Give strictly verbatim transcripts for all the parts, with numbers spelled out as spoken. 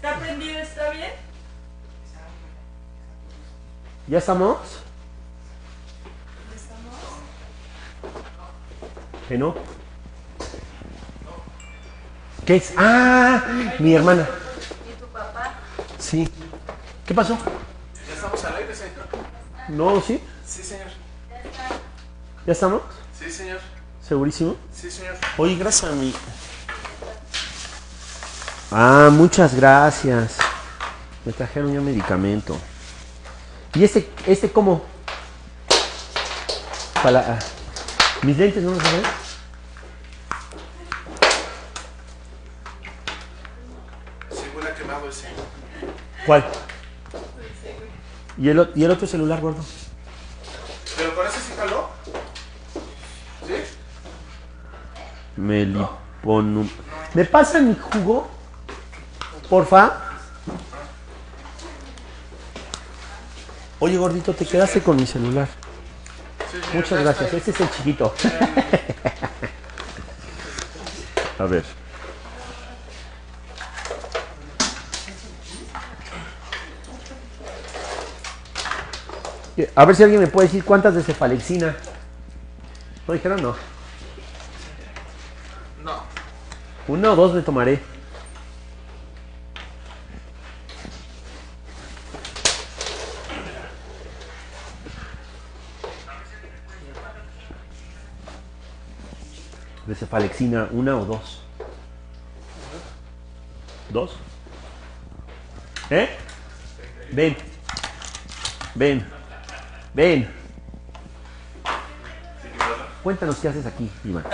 ¿Está prendido? ¿Está bien? ¿Ya estamos? ¿Ya estamos? ¿Que no? ¿Qué es? ¡Ah! Mi hermana. ¿Y tu papá? Sí. ¿Qué pasó? Ya estamos al aire, señor. No, ¿sí? Sí, señor. ¿Ya estamos? Sí, señor. ¿Segurísimo? Sí, señor. Oye, gracias a mí. Ah, muchas gracias. Me trajeron ya medicamento. ¿Y este, este cómo? Para, ah, mis lentes, ¿no los sabes? Sí, huele a quemado ese. ¿Cuál? ¿Y el, o- ¿Y el otro celular, gordo? ¿Pero con ese sí jaló? ¿Sí? Meliponum. ¿Me pasan mi jugo? Porfa. Oye, gordito, te quedaste con mi celular. Sí, señor. Muchas gracias. Este es el chiquito. A ver. A ver si alguien me puede decir cuántas de cefalexina. ¿No dijeron? No. No. Una o dos me tomaré. De cefalexina, una o dos. ¿Dos? ¿Eh? Ven. Ven. Ven. Cuéntanos qué haces aquí, Iván.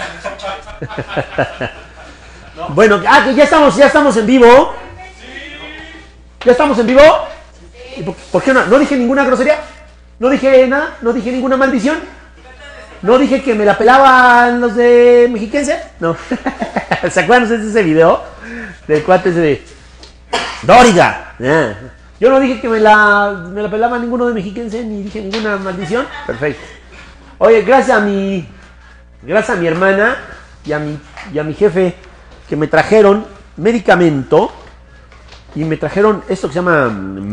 Bueno, ah, que ya estamos, ya estamos en vivo. ¿Ya estamos en vivo? ¿Y por, por qué no? ¿No dije ninguna grosería? ¿No dije nada? ¿No dije ninguna maldición? ¿No dije que me la pelaban los de Mexiquense? No. ¿Se acuerdan de ese video? Del cuate ese de Dóriga. Yeah. Yo no dije que me la, me la pelaba ninguno de Mexiquense, ni dije ninguna maldición. Perfecto. Oye, gracias a mi, gracias a mi hermana y a mi, y a mi jefe que me trajeron medicamento y me trajeron esto que se llama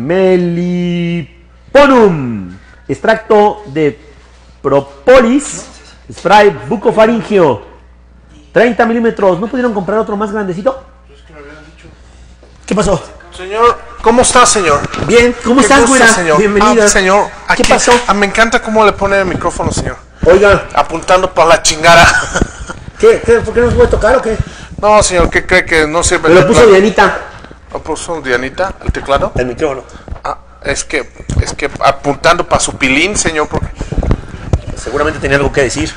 Meliponum, extracto de propolis, spray bucofaringeo, treinta milímetros. ¿No pudieron comprar otro más grandecito? ¿Qué pasó? Señor, ¿cómo está, señor? Bien, ¿cómo Qué estás, gusto, güera? señor. Bienvenida. Ah, señor, aquí, ¿Qué pasó? ah, me encanta cómo le pone el micrófono, señor. Oiga, Apuntando para la chingada. ¿qué, qué, ¿por qué no se puede tocar o qué? No, señor, ¿qué cree que no sirve Me el lo puso teclado? Dianita. ¿Lo puso Dianita, el teclado? El micrófono. Ah, es que, es que apuntando para su pilín, señor, porque... Seguramente tenía algo que decir.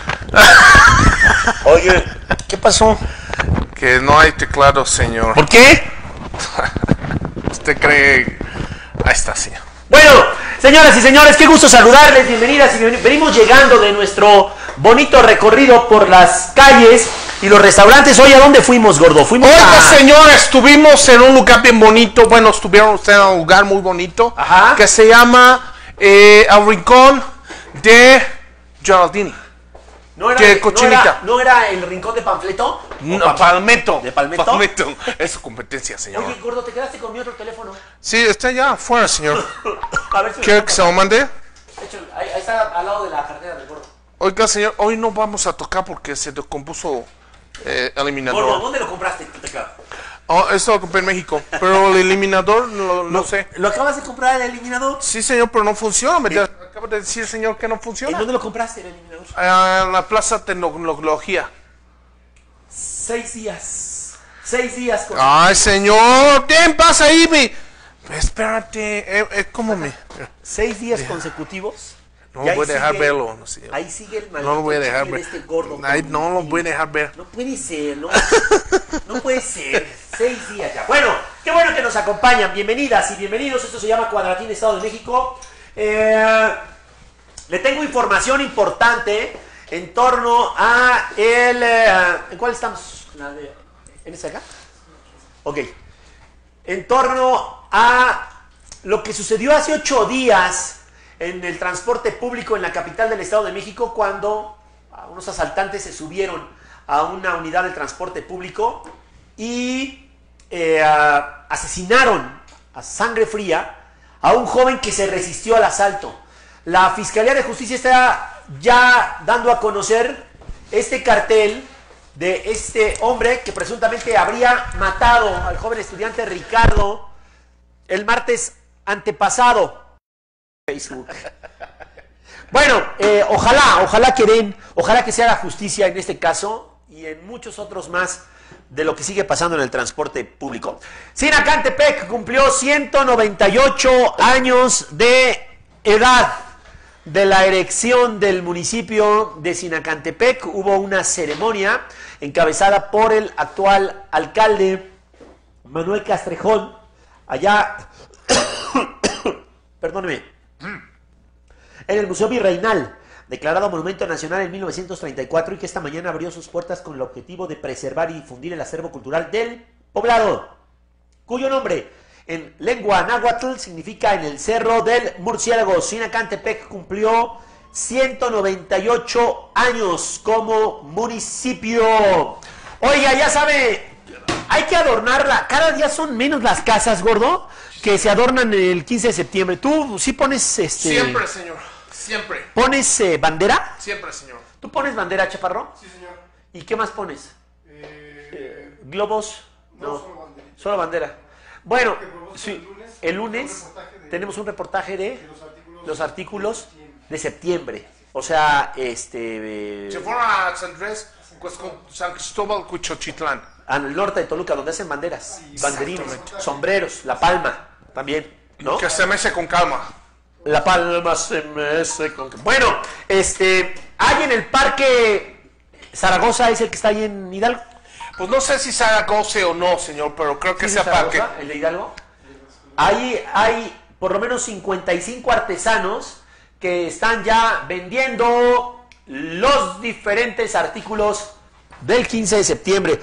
Oye, ¿qué pasó? Que no hay teclado, señor. ¿Por qué? ¿Usted cree...? Ahí está, señor. Bueno, señoras y señores, qué gusto saludarles, bienvenidas y bienvenidos. Venimos llegando de nuestro bonito recorrido por las calles y los restaurantes. Hoy, ¿a dónde fuimos, gordo? Fuimos Oiga, a... señor, estuvimos en un lugar bien bonito. Bueno, estuvieron ustedes en un lugar muy bonito. Ajá. Que se llama eh, El Rincón de Geraldini. ¿No era, ¿Qué no cochinita? era- ¿No era el rincón de Panfleto? No, ¿O Pam- Palmetto. ¿De Palmetto? Palmetto. Es su competencia, señor. Oye, gordo, te quedaste con mi otro teléfono. Sí, está allá afuera, señor. A ver si me ¿Quiere lo que se lo mande? De hecho, ahí, ahí está al lado de la cartera del gordo. Oiga, señor, hoy no vamos a tocar porque se descompuso eh, el eliminador. Gordo, ¿dónde lo compraste tu teclado? Oh, eso lo compré en México. Pero el eliminador, no, no sé. ¿Lo acabas de comprar el eliminador? Sí, señor, pero no funciona. Me acaba de decir, señor, que no ¿En funciona. dónde lo compraste el eliminador? Ah, en la Plaza Tecnología. Seis días. Seis días con... Ay, señor, ¿qué pasa ahí? Mi... Espérate, es como me... Seis días consecutivos. No Y lo ahí voy a dejar sigue- verlo, no, señor. Ahí sigue el No maldito lo voy a dejar chicle ver. de este gordo. Ay, con- no lo voy a dejar ver. No puede ser, no. No puede ser. Seis días ya. Bueno, qué bueno que nos acompañan. Bienvenidas y bienvenidos. Esto se llama Cuadratín Estado de México. Eh, le tengo información importante en torno a el... eh, ¿En cuál estamos? ¿La de- ¿En esta acá? Ok. En torno a lo que sucedió hace ocho días en el transporte público en la capital del Estado de México, cuando unos asaltantes se subieron a una unidad de transporte público y eh, a, asesinaron a sangre fría a un joven que se resistió al asalto. La Fiscalía de Justicia está ya dando a conocer este cartel de este hombre que presuntamente habría matado al joven estudiante Ricardo el martes antepasado. Facebook. Bueno, eh, ojalá, ojalá que den, ojalá que se haga justicia en este caso y en muchos otros más de lo que sigue pasando en el transporte público. Sinacantepec cumplió ciento noventa y ocho años de edad. De la erección del municipio de Sinacantepec hubo una ceremonia encabezada por el actual alcalde Manuel Castrejón, allá, perdóneme, en el Museo Virreinal, declarado Monumento Nacional en mil novecientos treinta y cuatro y que esta mañana abrió sus puertas con el objetivo de preservar y difundir el acervo cultural del poblado, cuyo nombre en lengua náhuatl significa en el Cerro del Murciélago. Sinacantepec cumplió ciento noventa y ocho años como municipio. Oiga, ya sabe, hay que adornarla. Cada día son menos las casas, gordo, que se adornan el quince de septiembre. ¿Tú sí pones este? Siempre, señor. Siempre. ¿Pones eh, bandera? Siempre, señor. ¿Tú pones bandera, chaparro? Sí, señor. ¿Y qué más pones? Eh, Eh, ¿Globos? no, No, solo banderita. solo bandera. Bueno, Que propósito, sí, el lunes el lunes tenemos un reportaje de- tenemos un reportaje de de los artículos, los artículos de septiembre. de septiembre. O sea, este... Se fueron a San Andrés, pues con San Cristóbal, Cuchochitlán. al norte de Toluca, donde hacen banderas, Sí, banderines, exactamente. sombreros, la palma, también, ¿no? Que se mece con calma. La palma se mece con... Bueno, este, hay en el parque Zaragoza, es el que está ahí en Hidalgo. Pues no sé si sea goce o no, señor, pero creo que ¿Sí, sea de parque. Zaragoza, el de Hidalgo? Ahí hay por lo menos cincuenta y cinco artesanos que están ya vendiendo los diferentes artículos del quince de septiembre.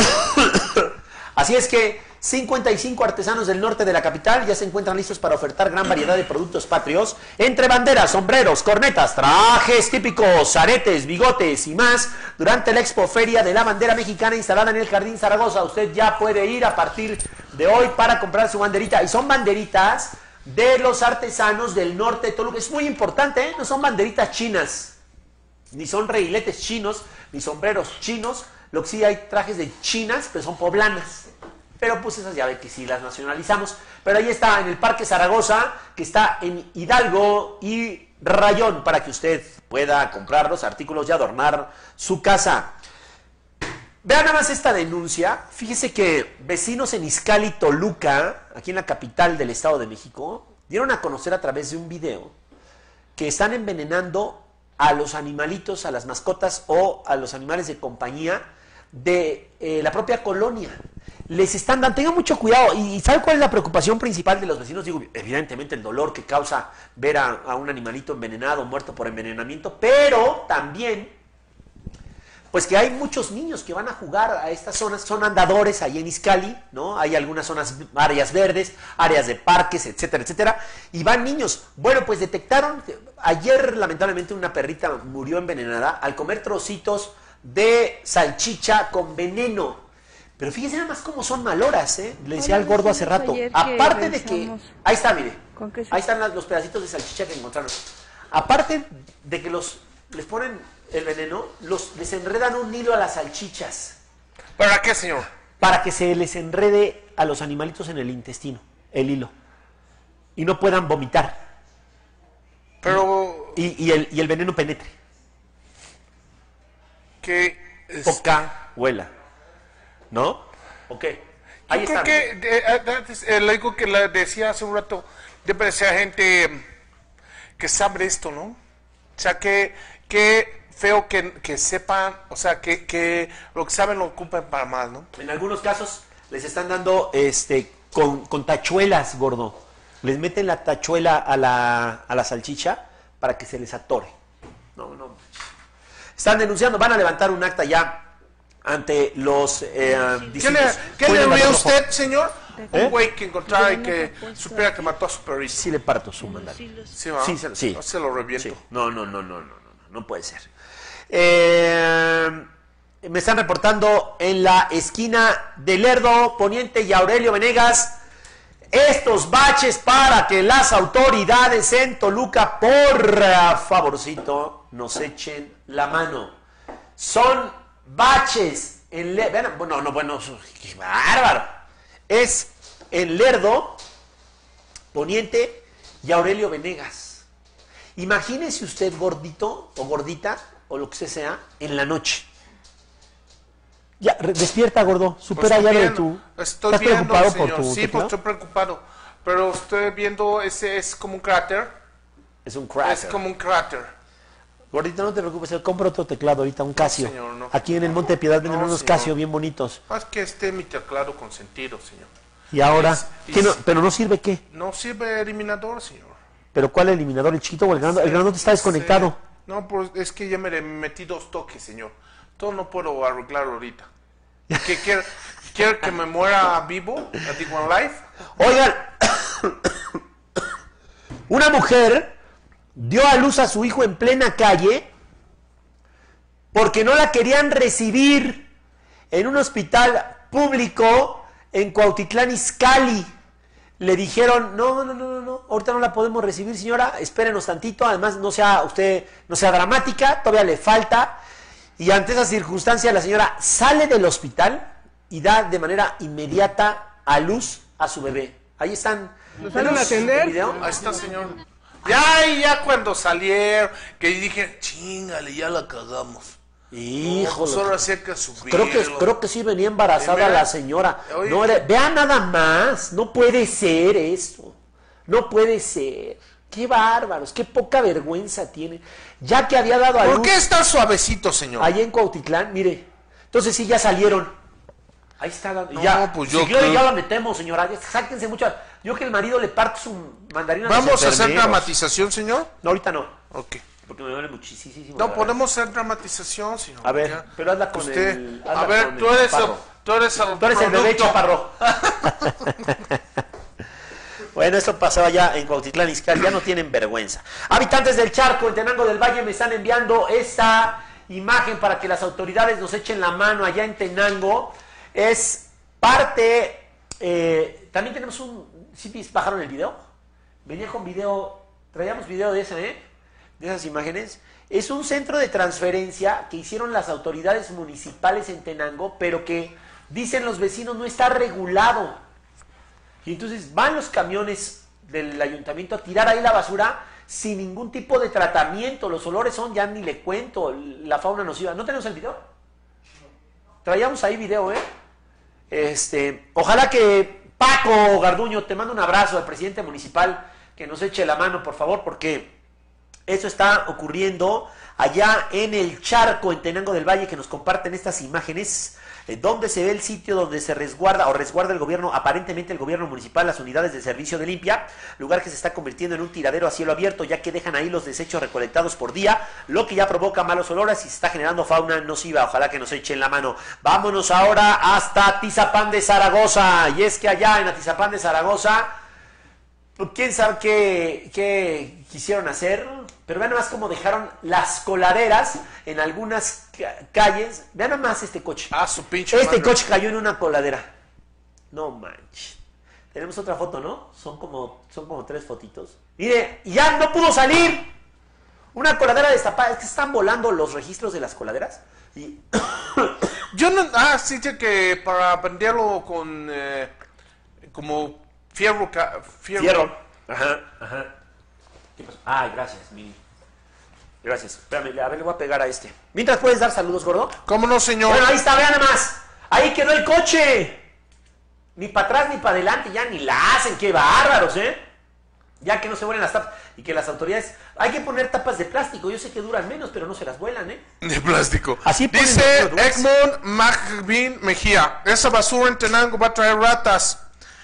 Así es que cincuenta y cinco artesanos del norte de la capital ya se encuentran listos para ofertar gran variedad de productos patrios, entre banderas, sombreros, cornetas, trajes típicos, aretes, bigotes y más, durante la Expoferia de la Bandera Mexicana instalada en el Jardín Zaragoza. Usted ya puede ir a partir de hoy para comprar su banderita, y son banderitas de los artesanos del norte de Toluca. Es muy importante, ¿eh? No son banderitas chinas, ni son reiletes chinos, ni sombreros chinos. Lo que sí hay trajes de chinas, pero son poblanas. Pero pues esas ya ve que sí las nacionalizamos. Pero ahí está, en el Parque Zaragoza, que está en Hidalgo y Rayón, para que usted pueda comprar los artículos y adornar su casa. Vean nada más esta denuncia. Fíjese que vecinos en Izcalli, Toluca, aquí en la capital del Estado de México, dieron a conocer a través de un video que están envenenando a los animalitos, a las mascotas o a los animales de compañía de eh, la propia colonia. Les están dando, tengan mucho cuidado. ¿Y sabe cuál es la preocupación principal de los vecinos? Digo, evidentemente el dolor que causa ver a, a un animalito envenenado, muerto por envenenamiento, pero también, pues que hay muchos niños que van a jugar a estas zonas, son andadores ahí en Izcalli, ¿no? Hay algunas zonas, áreas verdes, áreas de parques, etcétera, etcétera, y van niños. Bueno, pues detectaron, ayer lamentablemente una perrita murió envenenada al comer trocitos de salchicha con veneno. Pero fíjense nada más cómo son maloras, ¿eh? Le decía al gordo hace rato. Aparte de que... Ahí está, mire. Ahí están las- los pedacitos de salchicha que encontraron. Aparte de que los les ponen el veneno, los les enredan un hilo a las salchichas ¿Para qué, señor? para que se les enrede a los animalitos en el intestino, el hilo. Y no puedan vomitar. Pero Y, y el, y el veneno penetre. que... es- Toca, huela. ¿No? Ok. Ahí Yo está. creo que de- eh, antes, eh, lo único que le decía hace un rato, debe de ser gente mm, que sabe esto, ¿no? O sea, que, que feo que, que sepan, o sea, que, que lo que saben lo ocupen para más, ¿no? En algunos casos les están dando este con, con tachuelas, gordo. Les meten la tachuela a la, a la salchicha para que se les atore. No, no. Están denunciando, van a levantar un acta ya ante los eh, ¿Qué le, distintos qué le jueces de haría Rojo. usted, señor? ¿Eh? Un güey que encontrara y que supiera que mató a su perrito. Sí le parto su mandato. Sí, ¿va? Sí, se- sí. No se lo reviento. Sí. No, no, no, no, no, no, no, no puede ser. Eh, me están reportando en la esquina de Lerdo Poniente y Aurelio Venegas. Estos baches para que las autoridades en Toluca, por favorcito, nos echen la mano. Son baches en Lerdo. Bueno, no, bueno, qué bárbaro. Es en Lerdo Poniente y Aurelio Venegas. Imagínese usted gordito o gordita o lo que sea en la noche. Ya, despierta, gordo. Supera Pues ya lo de bien, tu... Estoy ¿Estás viendo, preocupado señor. por tu Sí, pues teclado? estoy preocupado. Pero estoy viendo, ese es como un cráter. Es un crack. Es como un cráter. Gordito, no te preocupes, yo compro otro teclado ahorita, un Casio. señor, no. Aquí en el Monte de Piedad venden No, unos señor. Casio bien bonitos. Haz que esté mi teclado consentido, señor. Y ahora, Es- ¿qué no- es- pero no sirve qué. No sirve eliminador, señor. ¿Pero cuál eliminador? ¿El chiquito o el grande? El grandote está desconectado. Sí. No, pues es que ya me le metí dos toques, señor. Todo no puedo arreglar ahorita. ¿Qué quiere? ¿Quiere que me muera vivo? Digo, en live. Oigan, una mujer dio a luz a su hijo en plena calle porque no la querían recibir en un hospital público en Cuautitlán Izcalli. Le dijeron, no, no, no, no, no, ahorita no la podemos recibir, señora, espérenos tantito, además no sea usted, no sea dramática, todavía le falta. Y ante esa circunstancia la señora sale del hospital y da de manera inmediata a luz a su bebé. Ahí están. ¿Nos salen a atender? ¿El video? Ahí está, señor. Ya, y ya cuando salieron, que dije, chingale, ya la cagamos. Hijo, Pues ahora sí hay que subirlo. creo que, creo que sí venía embarazada Mira. la señora. Oye. No era- vea nada más, no puede ser esto. No puede ser. Qué bárbaros, qué poca vergüenza tiene. Ya que había dado a ¿Por luz qué está suavecito, señor? allá en Cuautitlán, mire. Entonces sí, ya salieron. Ahí está. la- No, ya, pues yo si quiere, creo- ya la metemos, señora. Ya, sáquense mucho. Yo que el marido le parte su mandarina. los ¿Vamos a hacer enfermeros. dramatización, señor? No, ahorita no. Ok. Porque me duele muchísimo. No, la podemos hacer dramatización, señor. A ver, Ya. pero hazla con Usted, el- hazla a ver, con tú el eres, el, chaparro. tú eres el Tú eres el bebé producto. chaparro. Bueno, esto pasaba ya en Cuautitlán Izcalli, ya no tienen vergüenza. Habitantes del Charco, en Tenango del Valle, me están enviando esta imagen para que las autoridades nos echen la mano allá en Tenango. Es parte, eh, también tenemos un, ¿sí bajaron el video? Venía con video, traíamos video de ese, ¿eh? De esas imágenes. Es un centro de transferencia que hicieron las autoridades municipales en Tenango, pero que, dicen los vecinos, no está regulado. Y entonces van los camiones del ayuntamiento a tirar ahí la basura sin ningún tipo de tratamiento. Los olores son, ya ni le cuento, la fauna nociva. ¿No tenemos el video? Traíamos ahí video, ¿eh? Este, ojalá que Paco Garduño, te mando un abrazo al presidente municipal, que nos eche la mano, por favor, porque eso está ocurriendo allá en el Charco, en Tenango del Valle, que nos comparten estas imágenes, eh, donde se ve el sitio donde se resguarda o resguarda el gobierno, aparentemente el gobierno municipal, las unidades de servicio de limpia, lugar que se está convirtiendo en un tiradero a cielo abierto, ya que dejan ahí los desechos recolectados por día, lo que ya provoca malos olores y se está generando fauna nociva. Ojalá que nos echen la mano. Vámonos ahora hasta Atizapán de Zaragoza, y es que allá en Atizapán de Zaragoza, quién sabe qué, qué quisieron hacer, pero vean nada más cómo dejaron las coladeras en algunas ca- calles. Vean nada más este coche. Ah, su pinche Este madre. coche cayó en una coladera. No manches. Tenemos otra foto, ¿no? Son como, son como tres fotitos. Mire, y ya no pudo salir. Una coladera destapada. Es que están volando los registros de las coladeras. Y Yo no... Ah, sí, sí, que para prenderlo con... eh, como fierro... ca- Fierro. Fierro. Ajá, ajá. ¿Qué pasó? Ay, gracias, mi. Gracias. Espérame, a ver, le voy a pegar a este. Mientras puedes dar saludos, gordo. ¿Cómo no, señor? Bueno, ahí está, vean nada más. Ahí quedó el coche. Ni para atrás ni para adelante, ya ni la hacen. Qué bárbaros, ¿eh? Ya que no se vuelan las tapas. Y que las autoridades... Hay que poner tapas de plástico. Yo sé que duran menos, pero no se las vuelan, ¿eh? De plástico. Así ponen Dice los productos. Egmont Magvin Mejía. Esa basura en Tenango va a traer ratas.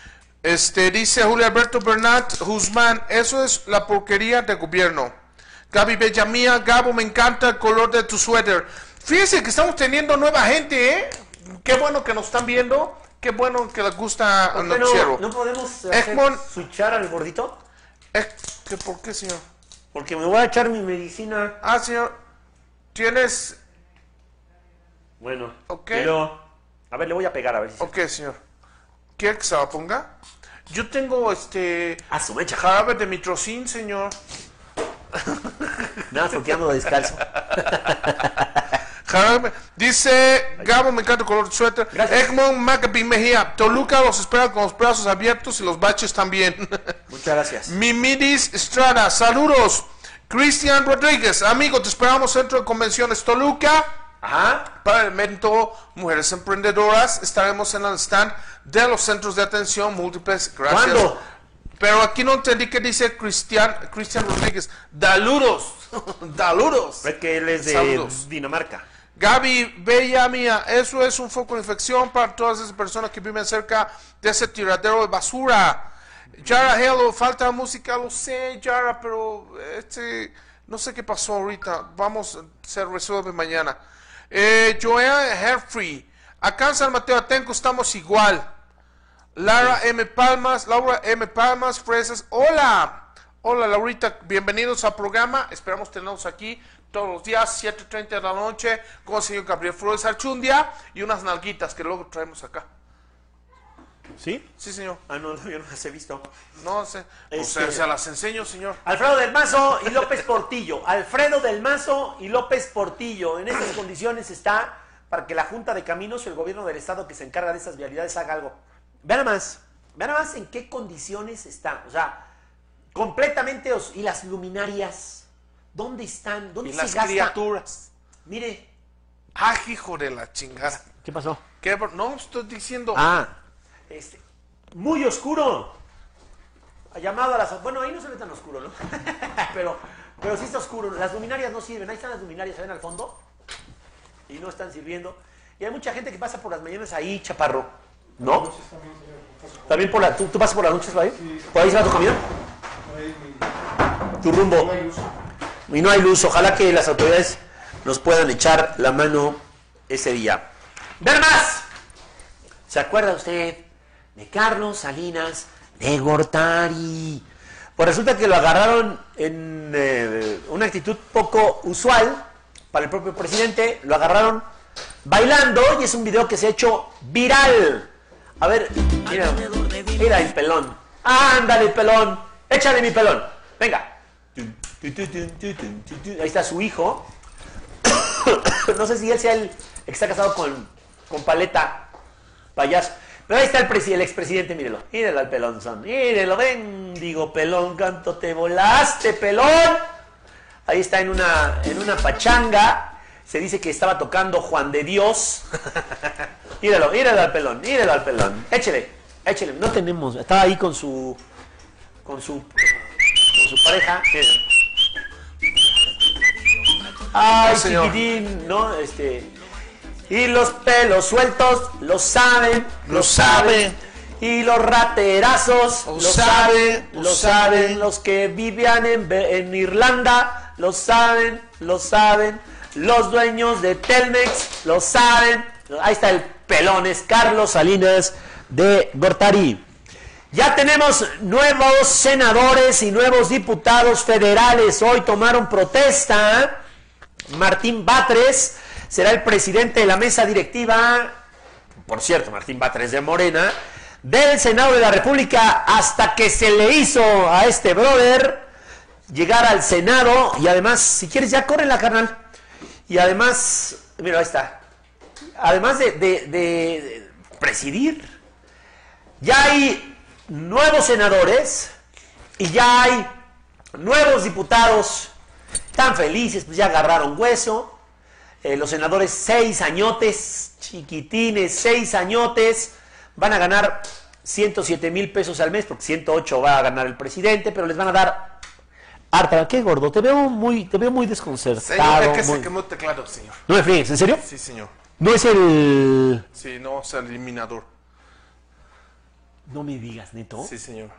Este, dice Julio Alberto Bernat Guzmán. Eso es la porquería de gobierno. Gaby Bellamía. Gabo, me encanta el color de tu suéter. Fíjense que estamos teniendo nueva gente, ¿eh? Qué bueno que nos están viendo. Qué bueno que les gusta ¿Por el qué noticiero. no, no podemos hacer Egmont. switchar al gordito? Eh, ¿qué, ¿Por qué, señor? Porque me voy a echar mi medicina. Ah, señor. ¿Tienes Bueno. Ok. Pero, a ver, le voy a pegar a ver si se... Ok, señor. ¿Quiere que se la ponga? Yo tengo este... Ah, su mecha. jarabe de mitrocin, señor. Nada, porque ando descalzo. Jarabe. Dice Gabo, me encanta el color de suéter. Gracias. Egmont Macapi Mejía. Toluca los espera con los brazos abiertos y los baches también. Muchas gracias. Mimidis Estrada, saludos. Cristian Rodríguez, amigo, te esperamos Centro de Convenciones Toluca. Ajá. Para el evento Mujeres Emprendedoras estaremos en el stand de los centros de atención múltiples. Gracias. ¿Cuándo? Pero aquí no entendí que dice Cristian, Cristian Rodríguez. Daludos. Daludos. Es que él es de Saludos. Dinamarca. Gaby, bella mía, eso es un foco de infección para todas esas personas que viven cerca de ese tiradero de basura. Yara, hello, falta música, lo sé, Yara, pero este, no sé qué pasó ahorita. Vamos, se resuelve mañana. Eh, Joanne Herfrey, acá en San Mateo Atenco estamos igual. Lara M. Palmas, Laura M. Palmas, Fresas, hola. Hola, Laurita, bienvenidos al programa. Esperamos tenerlos aquí todos los días, siete treinta de la noche, con el señor Gabriel Flores Archundia y unas nalguitas que luego traemos acá. ¿Sí? Sí, señor. Ah, no, yo no las he visto. No sé. O Este- sea, se las enseño, señor. Alfredo del Mazo y López Portillo. Alfredo del Mazo y López Portillo. En estas condiciones está para que la Junta de Caminos y el gobierno del estado que se encarga de esas vialidades haga algo. Vean nada más. Vean nada más en qué condiciones está. O sea, completamente... os- ¿Y las luminarias? ¿Dónde están? ¿Dónde Y se las gasta? criaturas. Mire. Ah, hijo de la chingada. ¿Qué pasó? ¿Qué? No, estoy diciendo... Ah, este, muy oscuro. Ha llamado a las... Bueno, ahí no se ve tan oscuro, ¿no? pero, pero sí está oscuro. Las luminarias no sirven. Ahí están las luminarias, ¿se ven al fondo? Y no están sirviendo. Y hay mucha gente que pasa por las mañanas ahí, chaparro. ¿No? También por la... ¿Tú, tú pasas por las noches, ahí? ¿Por ahí se va tu camión? Tu rumbo. Y no hay luz. Ojalá que las autoridades nos puedan echar la mano ese día. ¡Ver más! ¿Se acuerda usted de Carlos Salinas de Gortari? Pues resulta que lo agarraron en eh, una actitud poco usual para el propio presidente. Lo agarraron bailando y es un video que se ha hecho viral. A ver, mira, mira el pelón. Ándale, pelón. Échale mi pelón. Venga. Ahí está su hijo. No sé si él sea el que está casado con, con Paleta Payaso. Pero ahí está el, presi- el expresidente, mírelo. Mírelo al pelón, son. Mírelo, bendigo pelón, canto te volaste, pelón. Ahí está en una, en una pachanga. Se dice que estaba tocando Juan de Dios. Míralo, míralo al pelón, míralo al pelón. Échele, échele. No tenemos. Estaba ahí con su. Con su. Con su pareja. Miren. Ay, No, señor. chiquitín, ¿no? Este. Y los pelos sueltos lo saben, lo, Lo saben. saben. Y los raterazos Lo lo, saben, saben, lo lo saben. saben. Los que vivían en, Be- en Irlanda lo saben, lo saben. Los dueños de Telmex lo saben. Ahí está el pelón, es Carlos Salinas de Gortari. Ya tenemos nuevos senadores y nuevos diputados federales. Hoy tomaron protesta. Martín Batres será el presidente de la mesa directiva, por cierto, Martín Batres de Morena, del Senado de la República, hasta que se le hizo a este brother llegar al Senado. Y además, si quieres, ya corre la carnal. Y además, mira, ahí está. Además de, de, de presidir, ya hay nuevos senadores y ya hay nuevos diputados. Están felices, pues ya agarraron hueso. Eh, los senadores, seis añotes, chiquitines, seis añotes, van a ganar ciento siete mil pesos al mes, porque ciento ocho va a ganar el presidente, pero les van a dar harta. ¿Qué gordo? Te veo muy, te veo muy desconcertado. Señor, es que muy- se quemó el teclado, señor. No me fríes, ¿en serio? Sí, señor. No es el... Sí, no, es el eliminador. No me digas, neto. Sí, señor.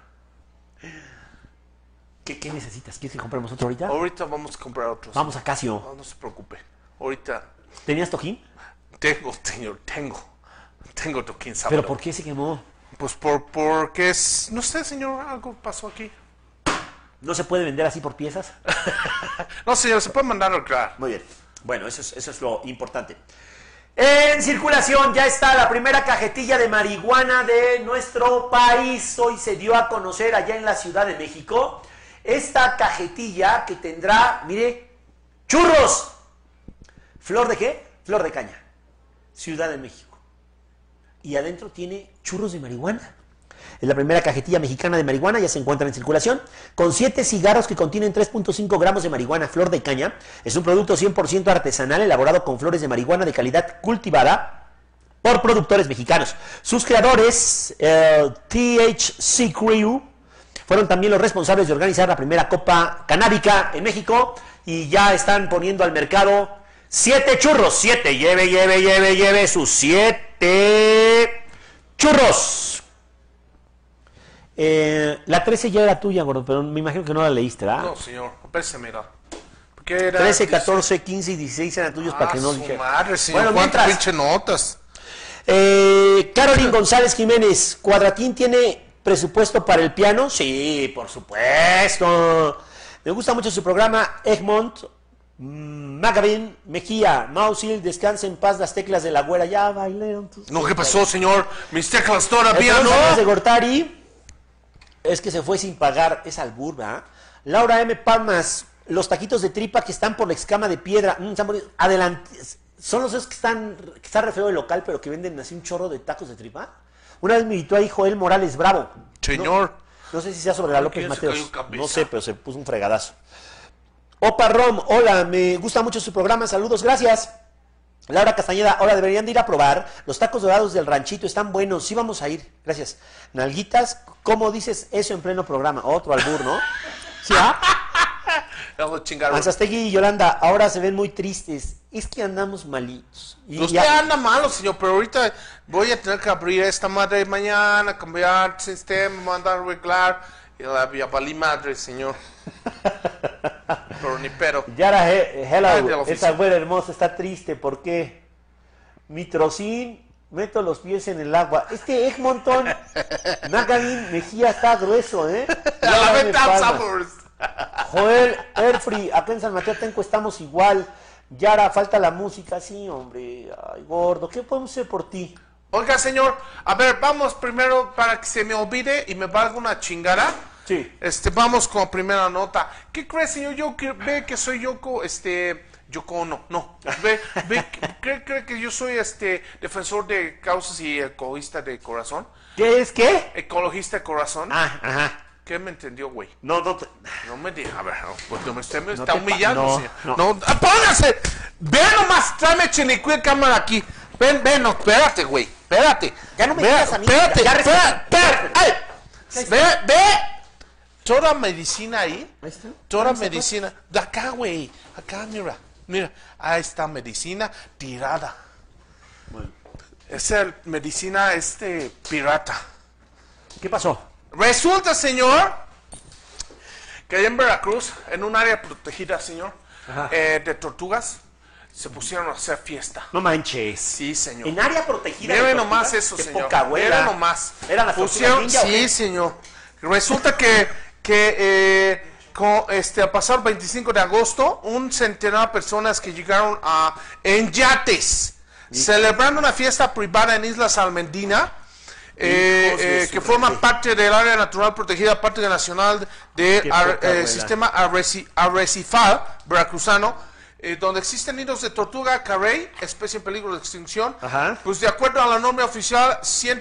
¿Qué, qué necesitas? ¿Quieres que compremos otro ahorita? Ahorita vamos a comprar otros. Vamos a Casio. No, no se preocupe. Ahorita ¿Tenías toquín? tengo, señor, tengo. Tengo toquín sábado. ¿Pero por qué se quemó? Pues por, porque es... No sé, señor, algo pasó aquí. ¿No se puede vender así por piezas? No, señor, se puede mandar a arreglar. Muy bien. Bueno, eso es, eso es lo importante. En circulación ya está la primera cajetilla de marihuana de nuestro país. Hoy se dio a conocer allá en la Ciudad de México. Esta cajetilla que tendrá, mire, churros. ¿Flor de qué? Flor de caña. Ciudad de México. Y adentro tiene churros de marihuana. Es la primera cajetilla mexicana de marihuana, ya se encuentra en circulación, con siete cigarros que contienen tres punto cinco gramos de marihuana, flor de caña. Es un producto cien por ciento artesanal, elaborado con flores de marihuana de calidad cultivada por productores mexicanos. Sus creadores, el T H C Crew, fueron también los responsables de organizar la primera Copa Canábica en México y ya están poniendo al mercado siete churros, siete, lleve, lleve, lleve, lleve sus siete churros. Eh, la trece ya era tuya, gordo, pero me imagino que no la leíste, ¿verdad? No, señor, parece, mira. Era, trece, catorce, quince y dieciséis eran tuyos, ah, para que no dije. Madre, señor, bueno, ¿cuántas pinche notas? Eh, Caroline González Jiménez, ¿Cuadratín tiene presupuesto para el piano? Sí, por supuesto. Me gusta mucho su programa. Egmont, Magavin, Mejía, Mausil, descansa en paz las teclas de la güera. Ya bailaron tus No, ¿qué pasó, señor? Mis teclas todavía no. De Gortari. Es que se fue sin pagar, es albur, ¿verdad? Laura M. Palmas, los taquitos de tripa que están por la escama de piedra, mm, están por... adelante, son los esos que están, que está re feo el local, pero que venden así un chorro de tacos de tripa. Una vez me invitó ahí Joel Morales Bravo. Señor. No, no sé si sea sobre la López Mateos, no sé, pero se puso un fregadazo. Opa Rom, hola, me gusta mucho su programa, saludos, gracias. Laura Castañeda, ahora deberían de ir a probar los tacos dorados del ranchito, están buenos, sí vamos a ir, gracias. Nalguitas, ¿cómo dices eso en pleno programa? Otro albur, ¿no? ¿Sí, ah? Anzastegui y Yolanda, ahora se ven muy tristes, es que andamos malitos. Y Usted ya... anda malo, señor, pero ahorita voy a tener que abrir esta madre mañana, cambiar el sistema, mandar a arreglar, y la ya valí madre, señor. Pero ni pero. Yara, he, hello, esa güera hermosa está triste, ¿por qué? Mitrocin, meto los pies en el agua. Este Egmonton, Magavin, Mejía está grueso, ¿eh? La venta Joel Erfrey, acá en San Mateo Tenco estamos igual. Yara, falta la música, sí, hombre. Ay, gordo, ¿qué podemos hacer por ti? Oiga, señor, a ver, vamos primero para que se me olvide y me valga una chingada. Sí. Este, vamos con primera nota. ¿Qué cree, señor? Yo que ve que soy Yoko, este, Yoko no, no. Ve, ve, cree, cree que yo soy este defensor de causas y ecologista de corazón. ¿Qué es qué? Ecologista de corazón. Ah, ajá. ¿Qué me entendió, güey? No, no te... No me diga, a ver, no, pues no me está, me está no humillando, no, señor. No, no. no ¡póngase! Ve nomás, tráeme chinicuí de cámara aquí. Ven, ven, no, espérate, güey, espérate. Ya no me ve, digas a mí. Espérate, ya, espérate, espérate. Ay, ve, ve. Toda medicina ahí. ¿Ahí está? Toda medicina. De acá, güey. Acá, mira. Mira. Ahí está medicina tirada. Bueno. Esa es medicina este pirata. ¿Qué pasó? Resulta, señor, que allá en Veracruz, en un área protegida, señor, eh, de tortugas, se pusieron a hacer fiesta. No manches. Sí, señor. En área protegida. Miren nomás eso, Qué señor. Poca abuela. Miren nomás. ¿Eran las pusieron, tortugas ninja, sí, señor. Resulta que, que eh, con, este, al pasar veinticinco de agosto, un centenar de personas que llegaron a, en yates, ¿sí? Celebrando una fiesta privada en Isla Salmendina, eh, eh, que forma parte del área natural protegida, parte nacional del de, eh, sistema arreci, arrecifal veracruzano, Eh, donde existen nidos de tortuga carey, especie en peligro de extinción. Ajá. Pues de acuerdo a la norma oficial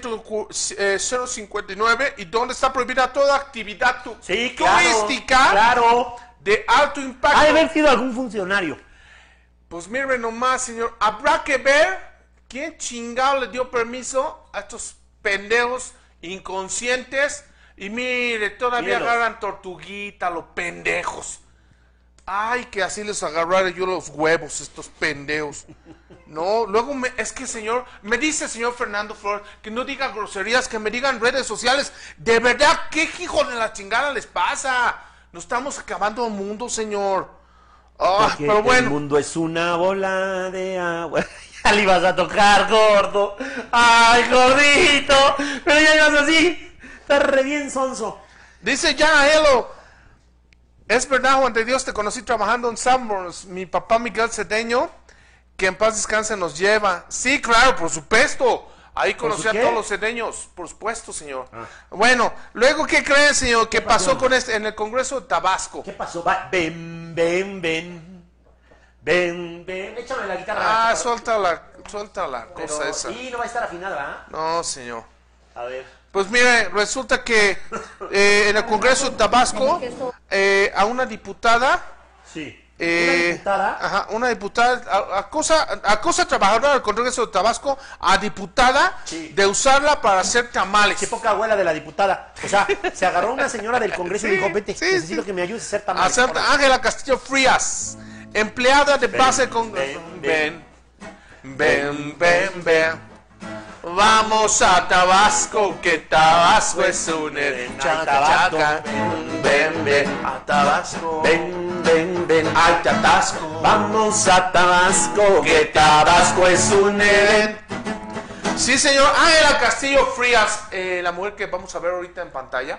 cero cincuenta y nueve, y donde está prohibida toda actividad tu sí, claro, turística claro. de alto impacto. Ha de haber sido algún funcionario. Pues mire nomás, señor, habrá que ver quién chingado le dio permiso a estos pendejos inconscientes, y mire, todavía Mírelos. agarran tortuguita, los pendejos. Ay, que así les agarraré yo los huevos, estos pendejos. No, luego me, es que señor, me dice el señor Fernando Flores que no diga groserías, que me digan redes sociales. De verdad, ¿qué hijo de la chingada les pasa? Nos estamos acabando el mundo, señor. Ah, pero bueno. El mundo es una bola de agua. Ya le ibas a tocar, gordo. Ay, gordito. Pero ya ibas así. Está re bien sonso. Dice ya, Elo. Es verdad, Juan de Dios, te conocí trabajando en Sanborns. Mi papá Miguel Cedeño, que en paz descanse nos lleva. Sí, claro, por supuesto. Ahí ¿Por conocí su a qué? todos los cedeños, por supuesto, señor. Ah. Bueno, luego, ¿qué creen, señor? ¿Qué pasó pasó? con este en el Congreso de Tabasco? ¿Qué pasó? Va, ven, ven, ven. Ven, ven. Échame la guitarra. Ah, suelta la, suelta la Pero- cosa esa. Y no va a estar afinada, No, señor. ¿ah? A ver. Pues mire, resulta que eh, en el Congreso de Tabasco, eh, a una diputada, Sí. eh, Una diputada. ajá, una diputada, a- acosa, acosa a trabajadora del Congreso de Tabasco, a diputada, Sí. de usarla para hacer tamales. Qué poca abuela de la diputada. O sea, se agarró una señora del Congreso y Sí, dijo, vete, sí, necesito sí. que me ayudes a hacer A tamales. hacer- Órale. Ángela Castillo Frías, empleada de base con... ven, Ven, ven, ven, ven. Vamos a Tabasco, que Tabasco es un... Ven a Chaca, Tabasco. chaca. Ven, ven, A Tabasco. Ven, ven, ven. Al Tabasco. Vamos a Tabasco. Que Tabasco es un evento. Sí, señor. Ángela Castillo Frías, eh, la mujer que vamos a ver ahorita en pantalla.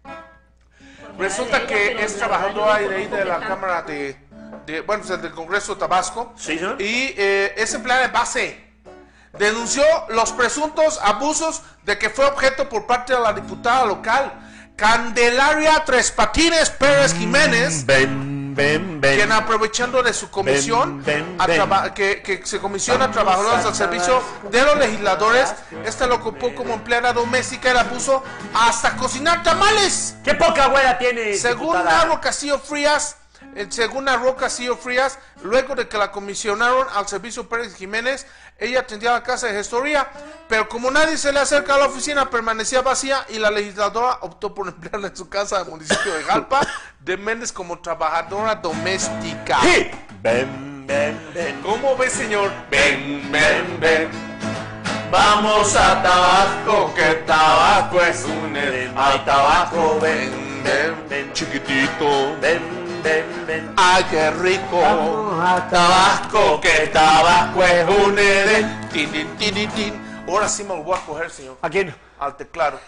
Resulta que es trabajadora de ahí de la Cámara de, de bueno, pues, del Congreso de Tabasco. Sí, señor. Y eh, es empleada de base. Denunció los presuntos abusos de que fue objeto por parte de la diputada local, Candelaria Tres Patines Pérez Jiménez, Ven, ven, ven. quien aprovechando de su comisión, Ven, ven, a ven. traba- que, que se comisiona a Vamos trabajadores a al servicio de los legisladores, esta lo ocupó como empleada doméstica y la puso hasta cocinar tamales. ¿Qué poca abuela tiene, Según diputada? Narro Castillo Frías, eh, según Narro Castillo Frías, luego de que la comisionaron al servicio Pérez Jiménez, ella atendía la casa de gestoría, pero como nadie se le acerca a la oficina, permanecía vacía y la legisladora optó por emplearla en su casa del municipio de Jalpa de Méndez como trabajadora doméstica. Sí. Ven, ven, ven. ¿Cómo ve, señor? Ven, ven, ven. Vamos a Tabasco, que Tabasco es un... Ven, A ay, Tabasco, ven, ven, ven. chiquitito. Ven, ven, ven. ¡Ay, qué rico! Vamos a Tabasco, que Tabasco es un edén. Tin, tin, tin, tin, tin. Ahora sí me lo voy a coger, señor. ¿A quién? Al teclado.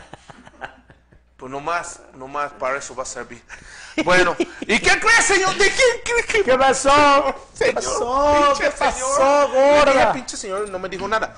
Pues nomás, nomás para eso va a servir. Bueno, ¿y qué crees, señor? ¿De quién crees que... ¿Qué pasó? ¿Qué Señor, pasó? pinche ¿Qué señor. pasó, Le dije, gorda? pinche señor, no me dijo nada.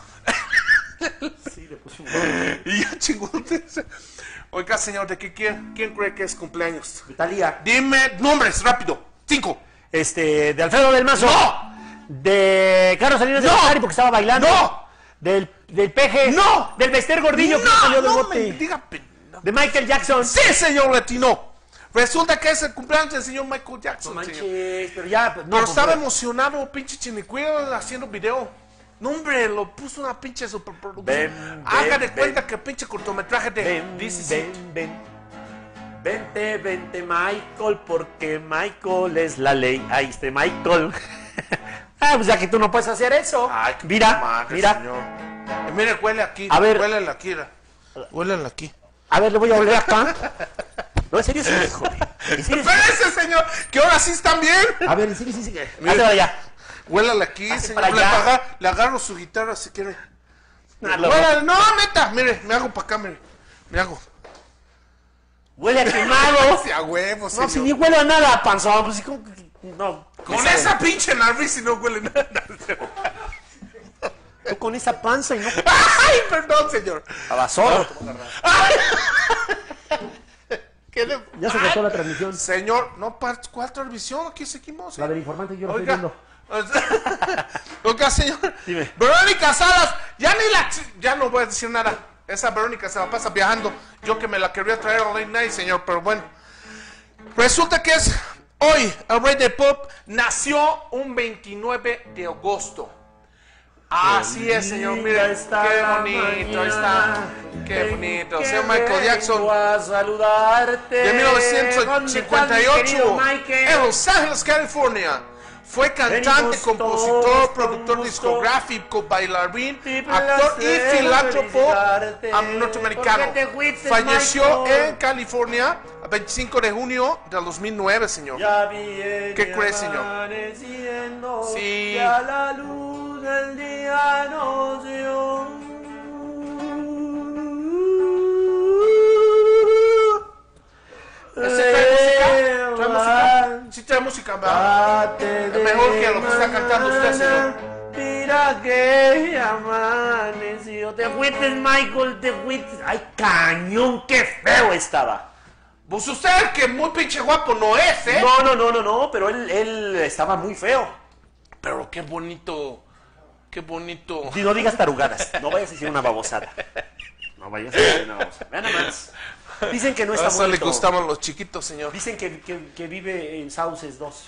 Sí, le puse un... Y ya chingó. Oiga, señor, ¿de qué quién, quién cree que es cumpleaños? Talía. Dime nombres, rápido. Cinco. Este, de Alfredo del Mazo. ¡No! De Carlos Salinas de ¡No! Gortari porque estaba bailando. ¡No! Del, del Peje. ¡No! Del Bester Gordillo que salió del no bote. me diga pe- no. De Michael Jackson. Sí, señor Latino. Resulta que es el cumpleaños del señor Michael Jackson, No señor. manches, pero ya, pues, no. Pero pues, estaba pues, emocionado, pinche chinicuero, haciendo video. No, hombre, lo puso una pinche superproducción. Ven, Haga ven, de ven. cuenta que pinche cortometraje de Ven, diecisiete. ven, ven. Vente, vente, Michael, porque Michael es la ley. Ahí está Michael. Ah, pues ya que tú no puedes hacer eso. Ay, qué mira, madre, mira. señor. Eh, mire, huele aquí. A ver. Huélele aquí. era. Huélele aquí. A ver, le voy a volver acá. No, en serio, sí, híjole. En serio, sí. Espérese, señor, que ahora sí están bien. A ver, en serio, sí, sí. Mira. Hazte para allá. Huélale aquí, Hazte señor. para Le, allá. agar- le agarro su guitarra si quiere. Ah, lo- Huélale. No, neta. Mire, me hago para acá, mire. Me hago. Huele a quemado. Sí, a huevo, No, señor. si ni huele a nada, panzón. Pues sí, como que- no. Con me sabe. esa pinche nariz y no huele nada. Tú con esa panza y no. Ay, perdón, señor. A basura. ¿Qué le- Ya se cortó la transmisión. Señor, no, pa- ¿cuál transmisión? Aquí seguimos. La ¿eh? del informante yo lo estoy Oiga, viendo. oiga, señor. Dime. Verónica Salas, ya ni la, ya no voy a decir nada. Esa Verónica se la pasa viajando. Yo que me la quería traer a Late Night, señor, pero bueno. Resulta que es hoy, el rey de pop nació un veintinueve de agosto. Así es, señor, mira, qué bonito, ahí está. Qué bonito. Señor Michael Jackson. A saludarte. De mil novecientos cincuenta y ocho en Los Ángeles, California. Fue cantante, Venimos compositor, todos productor con discográfico, bailarín, Y actor y placer filántropo felicitarte. norteamericano. ¿Por qué te fuiste, Falleció Michael? en California el veinticinco de junio del dos mil nueve, señor. Ya viene ¿Qué crees, señor? amaneciendo, Sí. ya la luz del día nos dio. ¿Sí trae música? ¿Trae música? ¿Sí trae oye música, ¿verdad? Es mejor que lo que está cantando usted, señor. Mira que amaneció. Te fuiste, Michael, te fuiste. Ay, cañón, qué feo estaba. Pues usted que muy pinche guapo no es, ¿eh? No, no, no, no, no, pero él, él estaba muy feo. Pero qué bonito, qué bonito. Si no digas tarugadas, no vayas a decir una babosada. No vayas a decir una babosada. Vean nada más. Dicen que no está A eso le bonito. gustaban los chiquitos, señor. Dicen que, que, que vive en Sauces dos.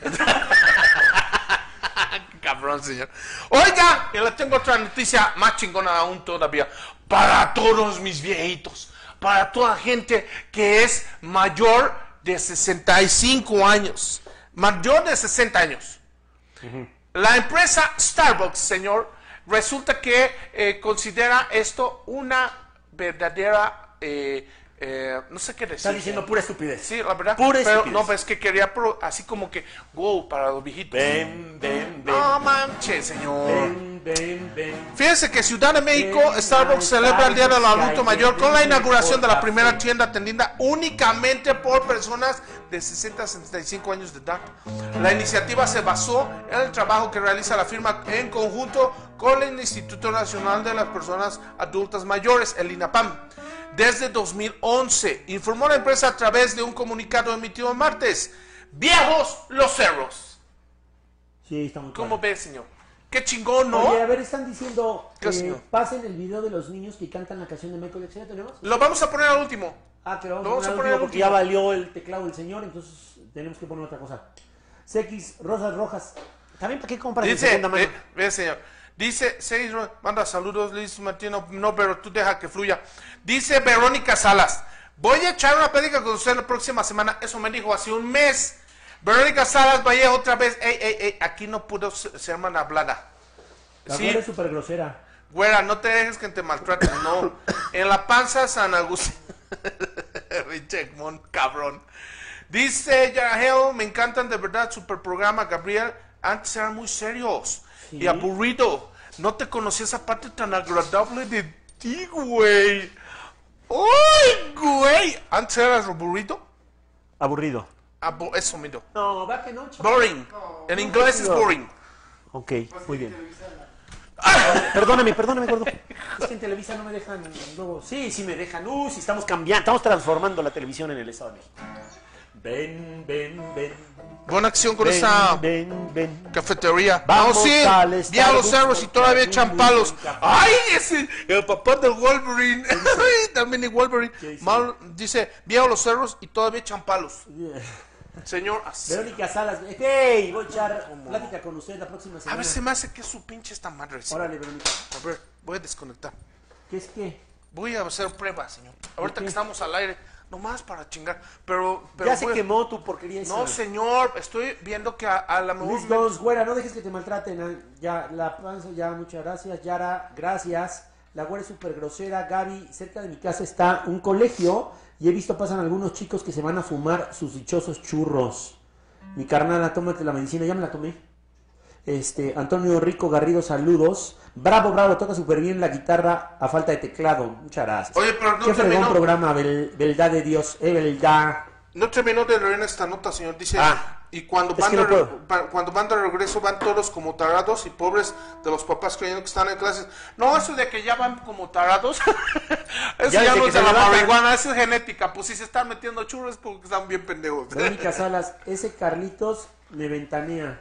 Cabrón, señor. Oiga, y le tengo otra noticia más chingona aún todavía. Para todos mis viejitos, para toda gente que es mayor de sesenta y cinco años, mayor de sesenta años. Uh-huh. La empresa Starbucks, señor, resulta que eh, considera esto una verdadera... Eh, Eh, no sé qué decir. Está diciendo pura estupidez. Sí, la verdad. Pura pero estupidez. no, pero es que quería pro, así como que wow para los viejitos. Ven, ven, ven. No manches, señor. Ven, ven, ven. Fíjense que Ciudad de México, Starbucks celebra el Día del Adulto Mayor con la inauguración de la primera tienda atendida únicamente por personas de sesenta a sesenta y cinco años de edad. La iniciativa se basó en el trabajo que realiza la firma en conjunto con el Instituto Nacional de las Personas Adultas Mayores, el INAPAM. Desde dos mil once, informó la empresa a través de un comunicado emitido el martes. ¡Viejos los cerros! Sí, está muy claro. ¿Cómo ves, señor? ¡Qué chingón, ¿no? Oye, a ver, están diciendo ¿Qué, que señor? pasen el video de los niños que cantan la canción de Michael Jackson. ¿Ya tenemos? Lo vamos a poner al último. Ah, que lo vamos, Lo vamos a a poner poner al al último porque último. ya valió el teclado del señor, entonces tenemos que poner otra cosa. C X, Rosas Rojas. ¿También para qué compras en Dice, segunda mano? eh, ve, señor. Dice, seis, manda saludos, Liz Martino. No, pero tú deja que fluya. Dice Verónica Salas. Voy a echar una plática con usted la próxima semana. Eso me dijo hace un mes. Verónica Salas Vallejo otra vez. Ey, ey, ey, aquí no pudo ser mal hablada. La Sí, güera es súper grosera. güera, no te dejes que te maltraten. No. En la panza San Agustín. Richemont, cabrón. Dice Yarahel, me encantan de verdad, super programa, Gabriel. Antes eran muy serios Sí. y aburrido. No te conocía esa parte tan agradable de ti, güey. ¡Uy, güey! ¿Antes eras aburrido? Aburrido. Abu- eso, miro. No, va que no, chaval. Boring. En inglés es boring. Ok, muy bien. Perdóname, perdóname, gordo. Es que en Televisa no me dejan luego. Sí, sí me dejan. Uh, si estamos cambiando, estamos transformando la televisión en el Estado de México. Ven, ven, ven. Buena acción con Ven, esa ven, ven. cafetería. Vamos no, sí. al Ya los Starbucks cerros y todavía porque echan un palos. buen café. ¡Ay, ese! El papá del Wolverine. Ay, también el Wolverine. ¿Qué dice? Mal- dice, viejo los cerros y todavía echan palos. Señor, así. Verónica Salas. ¡Hey! Voy a echar plática con usted la próxima A semana. ver, se me hace que es su pinche esta madre. señor. Órale, Verónica. A ver, voy a desconectar. ¿Qué es qué? Voy a hacer pruebas, señor. Ahorita qué? que estamos al aire, nomás para chingar. Pero, pero Ya se voy a- quemó tu porquería esa. No, señor, estoy viendo que a, a la mejor... Luis Gons, güera, no dejes que te maltraten. ah, Ya, la panza, ya, muchas gracias. Yara, gracias. La güera es súper grosera. Gaby, cerca de mi casa está un colegio y he visto pasan algunos chicos que se van a fumar sus dichosos churros. Mi carnala, tómate la medicina, ya me la tomé. Este, Antonio Rico Garrido, saludos. Bravo, bravo, toca súper bien la guitarra a falta de teclado. Muchas gracias. Oye, pero no Qué fregón terminó. programa, bel, beldad de Dios, eh, beldad. No terminó de leer esta nota, señor. Dice, Ah, y cuando es van, que de no re- puedo. pa- cuando van de regreso van todos como tarados y pobres de los papás creyendo que están en clases. No, eso de que ya van como tarados, eso Ya ya, desde no que es de se la levantan. marihuana, eso es genética. Pues si se están metiendo churros es porque están bien pendejos. Verónica Salas, ese Carlitos me ventanea.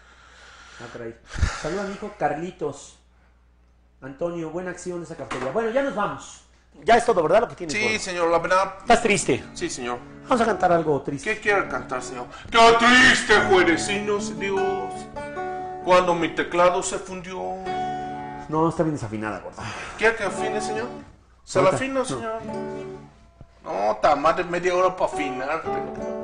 Ah, caray. Saluda a mi hijo Carlitos. Antonio, buena acción esa cafetería. Bueno, ya nos vamos. Ya es todo, ¿verdad? Lo que tienes. Sí, gordo? señor, la verdad. Estás triste. Sí, señor. Vamos a cantar algo triste. ¿Qué quiere cantar, señor? ¡Qué triste juerecinos, Dios! Cuando mi teclado se fundió. No, está bien desafinada, gordo. ¿Quiere que afine, señor? ¿Se la Ahorita, afino, no. señor? No, está más de media hora para afinar. pero-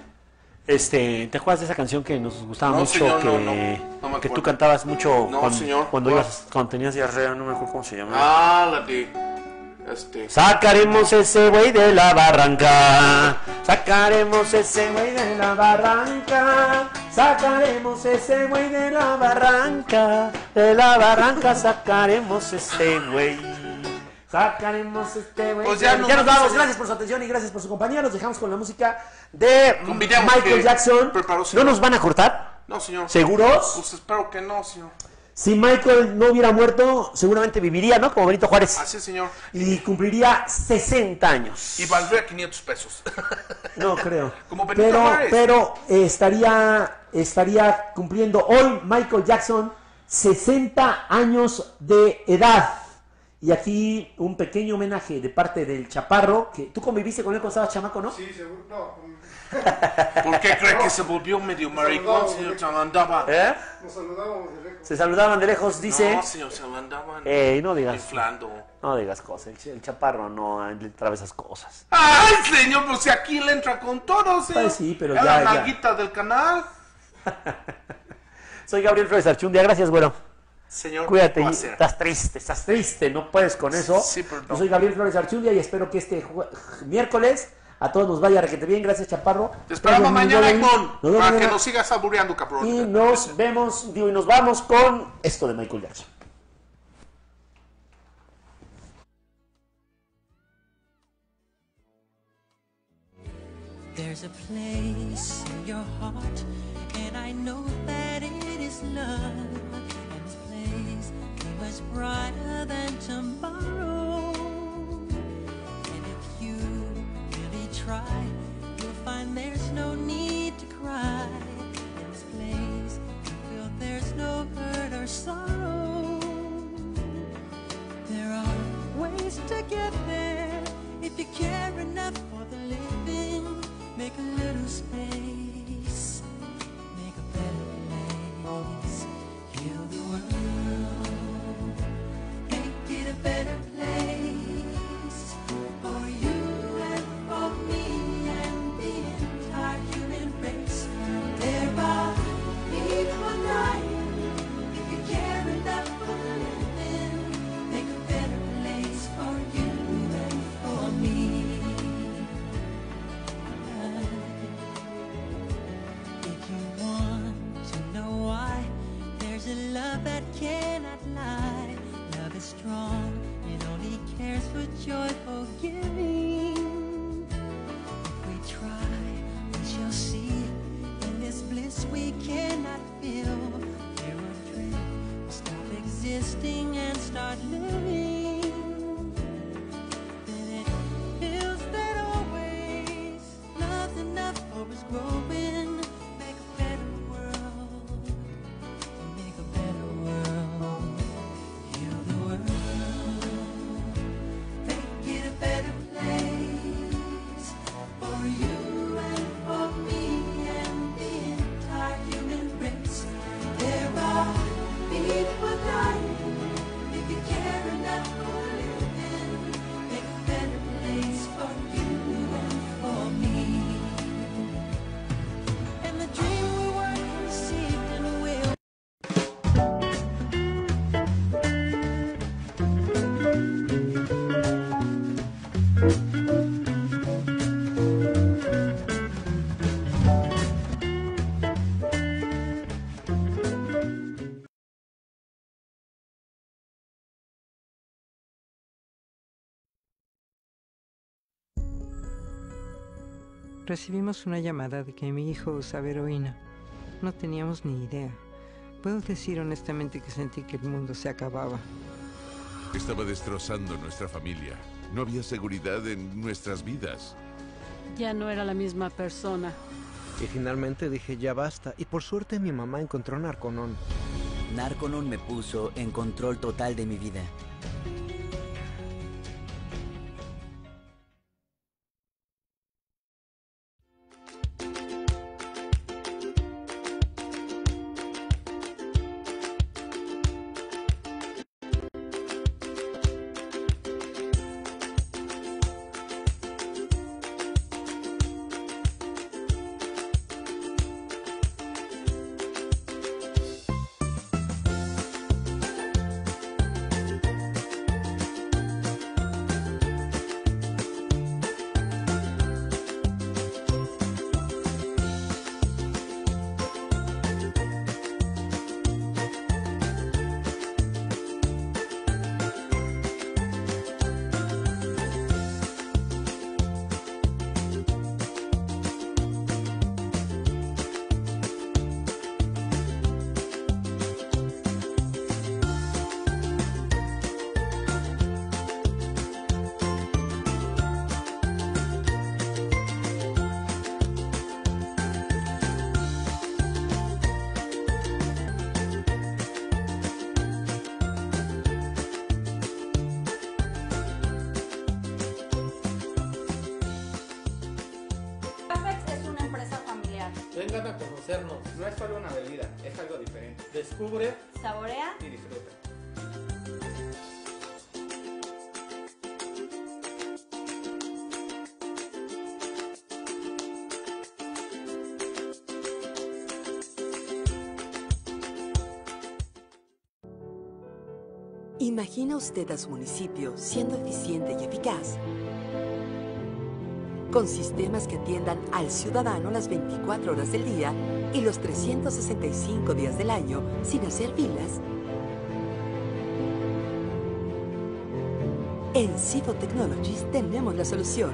Este, ¿te acuerdas de esa canción que nos gustaba No, mucho? señor, que no, no, no me que acuerdo. tú cantabas mucho No, cuando, señor, cuando, ¿cuál? ibas, cuando tenías diarrea, no me acuerdo cómo se llama. Ah, la de... Este... Sacaremos ese güey de la barranca. Sacaremos ese güey de De la barranca, sacaremos ese güey de la barranca. de la barranca. Sacaremos ese güey. Sacaremos este güey. Pues ya ya nos nos vamos, vamos. señor. Gracias por su atención y gracias por su compañía. Nos dejamos con la música de Convidemos Michael que Jackson. preparó, ¿No señor. nos van a cortar? No, señor. ¿Seguros? Pues espero que no, señor. Si Michael no hubiera muerto, seguramente viviría, ¿no? Como Benito Juárez. Así, señor. Y cumpliría sesenta años. Y valdría quinientos pesos. No creo. Como Benito pero Juárez. pero eh, estaría, estaría cumpliendo hoy Michael Jackson sesenta años de edad. Y aquí un pequeño homenaje de parte del Chaparro, que tú conviviste con él cuando estabas chamaco, ¿no? Sí, seguro. No. ¿Por qué cree que se volvió medio maricón, señor? Se lo andaba. ¿Eh? Nos saludábamos de lejos. Se saludaban de lejos, dice. No, señor, se lo andaban Ey, no digas. inflando. No digas cosas, el, ch- el Chaparro no le entraba esas cosas. ¡Ay, señor! Pues si aquí le entra con todo, señor. Ay, sí, pero Es ya, la ya. nalguita del canal. Soy Gabriel Flores Archundia, gracias, güero. Señor, Cuídate, ¿qué va a y- hacer? estás triste, estás triste, no puedes con eso. Sí, pero no. Yo soy Gabriel Flores Archundia y espero que este jue- miércoles a todos nos vaya requete bien. Gracias, Chaparro. Te esperamos Nos vemos mañana, mañana. Icon, Nos vemos para que mañana. nos sigas saboreando, cabrón. Y nos vemos, digo, y nos vamos con esto de Michael Jackson. There's a place in your heart, and I know that it is love. And this place is much brighter than tomorrow. And if you really try, you'll find there's no need to cry. In this place, you feel there's no hurt or sorrow. There are ways to get there if you care enough for the living. Make a little space, make a better place, heal the world, make it a better place for you and for me and the entire human race. There are people dying if you care enough for the living. Make a better place for you and for me. If you want to know why, there's a love that cannot lie. Love is strong, it only cares for joyful giving. If we try, we shall see. In this bliss we cannot feel. There will dream, we'll stop existing and start living. Then it feels that always love's enough for us growing. Make a better world, make a better world, heal the world, make it a better place for you and for me and the entire human race. There are people dying if you care enough for living. Make a better place for you and for me. And the dream we were conceived and will. Recibimos una llamada de que mi hijo usaba heroína. No teníamos ni idea. Puedo decir honestamente que sentí que el mundo se acababa. Estaba destrozando nuestra familia. No había seguridad en nuestras vidas. Ya no era la misma persona. Y finalmente dije ya basta. Y por suerte mi mamá encontró Narconon. Narconon me puso en control total de mi vida. Vengan a conocernos. No es solo una bebida, es algo diferente. Descubre, saborea y disfruta. ¿Imagina usted a su municipio siendo eficiente y eficaz? Con sistemas que atiendan al ciudadano las veinticuatro horas del día y los trescientos sesenta y cinco días del año sin hacer filas. En Cifo Technologies tenemos la solución.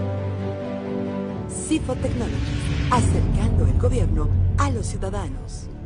Cifo Technologies, acercando el gobierno a los ciudadanos.